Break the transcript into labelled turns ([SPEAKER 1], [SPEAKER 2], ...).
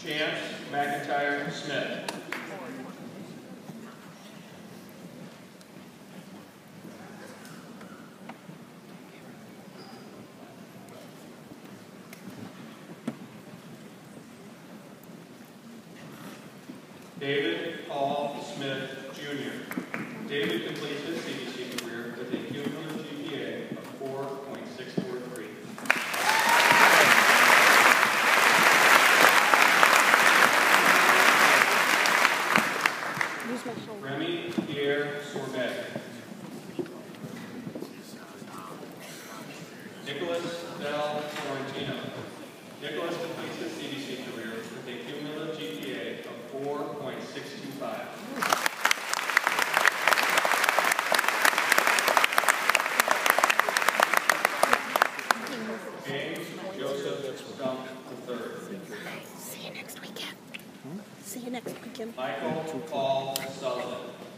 [SPEAKER 1] Chance McIntyre Smith. David Paul Smith, Jr. David completes his CBC career with a cumulative GPA of 4.643. Remy Pierre Sorbet. Nicholas Del Florentino. Nicholas completes his CBC career with a cumulative GPA of 4.625. James Joseph Stump III.
[SPEAKER 2] See you next weekend. See you next weekend.
[SPEAKER 1] Michael Paul Sullivan.